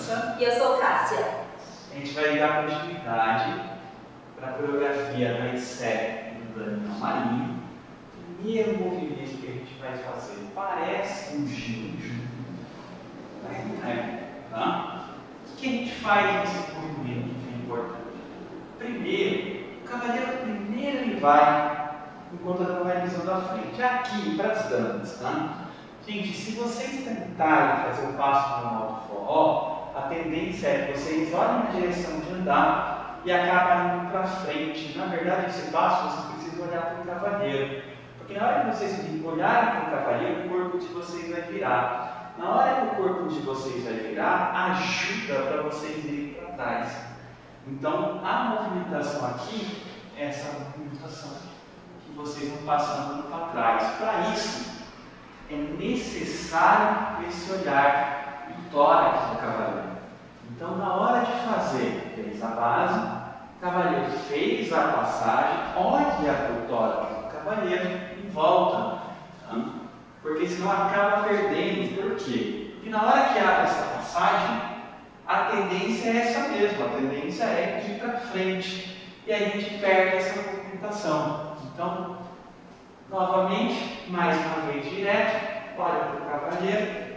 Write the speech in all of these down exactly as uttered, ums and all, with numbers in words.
França. E eu sou Cássia. A gente vai dar continuidade para a coreografia da série do Daniel Marinho. O primeiro movimento que a gente vai fazer parece um giro, mas não é. Tá? O que a gente faz nesse movimento que é importante? Primeiro, o cavaleiro primeiro ele vai enquanto a dama vai pisando à frente. Aqui, para as damas, tá? Gente, se vocês tentarem fazer o passo no alto forró, a tendência é que vocês olhem na direção de andar e acabam indo para frente. Na verdade, esse passo vocês precisam olhar para o cavaleiro. Porque na hora que vocês olharem para o cavaleiro, o corpo de vocês vai virar. Na hora que o corpo de vocês vai virar, ajuda para vocês irem para trás. Então, a movimentação aqui é essa movimentação que vocês vão passando para trás. Para isso, é necessário esse olhar do tórax do cavaleiro. Então, na hora de fazer, fez a base, o cavaleiro fez a passagem, olha para o tórax do cavaleiro e volta. Tá? Porque senão acaba perdendo. Por quê? Porque na hora que abre essa passagem, a tendência é essa mesma, a tendência é de ir para frente. E aí a gente perde essa movimentação. Então, novamente, mais uma vez direto, olha para o cavaleiro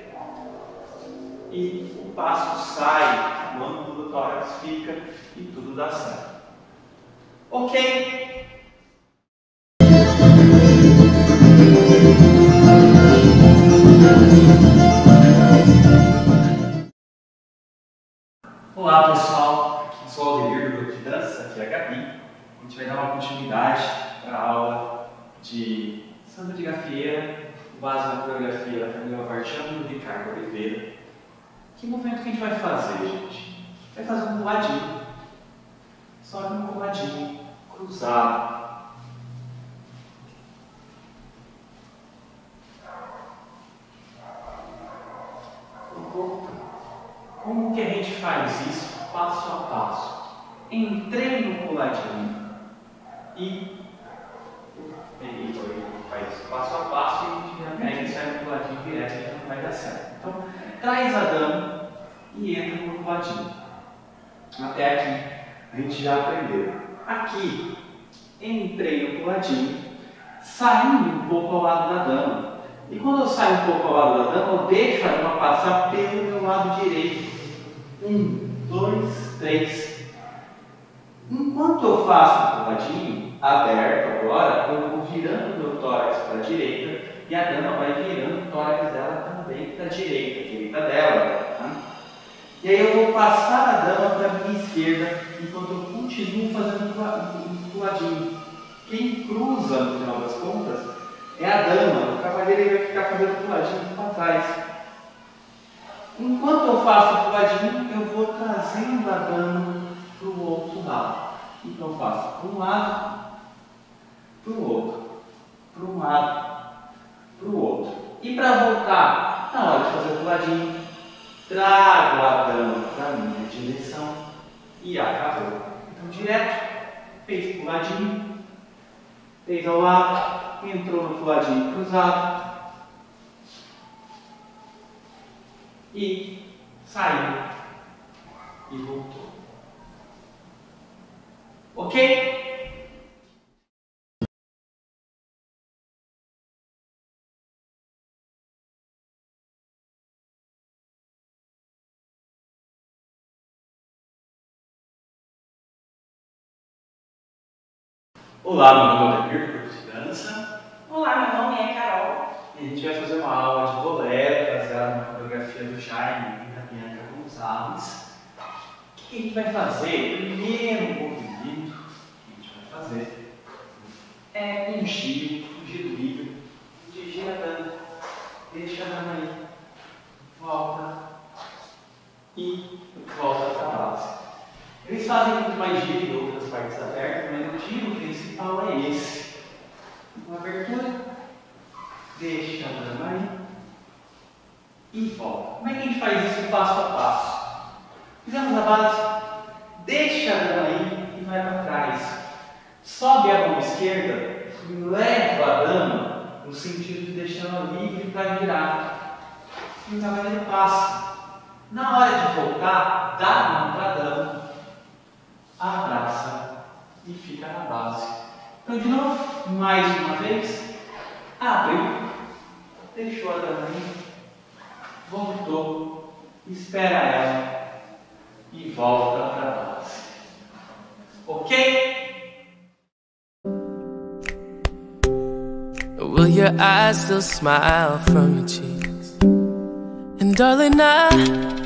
e o passo sai, o ângulo do tórax fica e tudo dá certo. Ok? Olá pessoal, aqui sou o Aldemir do Grupo de Dança, aqui é a Gabi. A gente vai dar uma continuidade para a aula de samba de gafieira, base na coreografia da Camila Varjano e do Ricardo Oliveira. Que movimento que a gente vai fazer, gente? Vai fazer um puladinho, só que um puladinho cruzado. Como que a gente faz isso passo a passo? Entrei no puladinho e ele faz passo a passo e a gente já pega e sai no puladinho direto, que não vai dar certo. Então, traz a dama e entra no puladinho. Até aqui a gente já aprendeu. Aqui, entrei no puladinho, saindo um pouco ao lado da dama. E quando eu saio um pouco ao lado da dama, eu deixo a dama passar pelo meu lado direito. Um, dois, três. Enquanto eu faço o puladinho aberto agora, eu vou virando o meu tórax para a direita e a dama vai virando o tórax dela também para a direita, a direita dela. Tá? E aí eu vou passar a dama para a minha esquerda enquanto eu continuo fazendo o puladinho. Quem cruza no final das contas é a dama, o cavaleiro ele vai ficar fazendo o puladinho para trás. Enquanto eu faço o puladinho, eu vou trazendo a dama para o outro lado. Então eu faço para um lado, para o outro, para um lado, para o outro. E para voltar, na hora de fazer o puladinho, trago a dama para a minha direção e acabou. Então direto, fez puladinho, fez ao lado, entrou no puladinho cruzado e saiu e voltou. Ok? Olá, meu nome é Aldemir, do Grupo de Dança. Olá, meu nome é Carol. E a gente vai fazer uma aula de bolero baseada na coreografia do Jaime e da Bianca Gonzalez. O que a gente vai fazer? O primeiro movimento que a gente vai fazer é um giro, um giro livre, de gira a dama, deixa a dama aí, volta e volta para a base. Eles fazem muito mais giro em outras partes abertas, mas o giro principal é esse. Uma abertura, deixa a dama aí e volta. Como é que a gente faz isso passo a passo? Fizemos a base, deixa a dama aí e vai para trás. Sobe a mão esquerda e leva a dama no sentido de deixá-la livre para virar. E o cavaleiro passa. Na hora de voltar, dá a mão para Adão, abraça e fica na base. Então, de novo, mais uma vez, abriu, deixou a Adão aí, voltou, espera ela e volta para a base. Ok? Will your eyes still smile from your cheeks? And darling, I